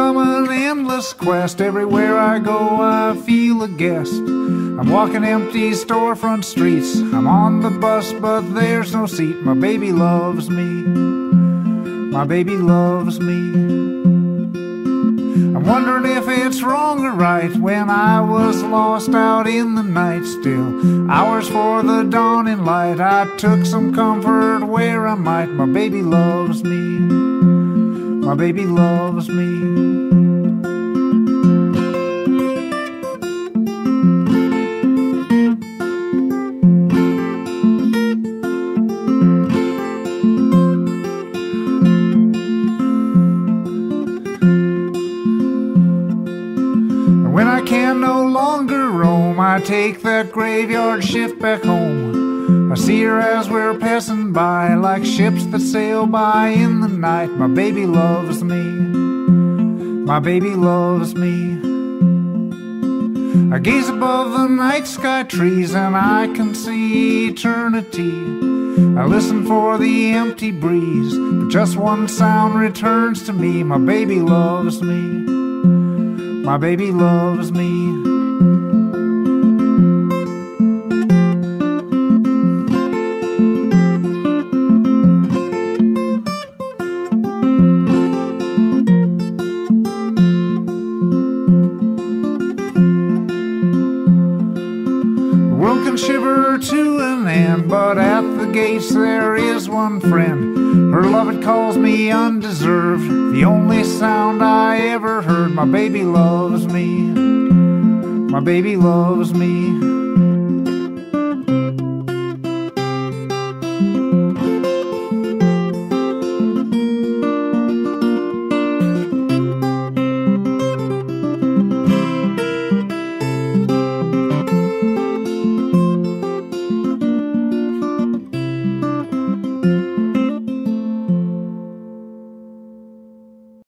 become an endless quest. Everywhere I go I feel a guest. I'm walking empty storefront streets. I'm on the bus but there's no seat. My baby loves me. My baby loves me. I'm wondering if it's wrong or right. When I was lost out in the night, still hours for the dawning light, I took some comfort where I might. My baby loves me. My baby loves me. When I can no longer roam, I take that graveyard shift back home. I see her as we're passing by, like ships that sail by in the night. My baby loves me. My baby loves me. I gaze above the night sky trees and I can see eternity. I listen for the empty breeze, but just one sound returns to me. My baby loves me. My baby loves me. The world can shiver to an end, but at the gates there is one friend. Her love, it calls me undeserved, the only sound I ever heard. My baby loves me. My baby loves me.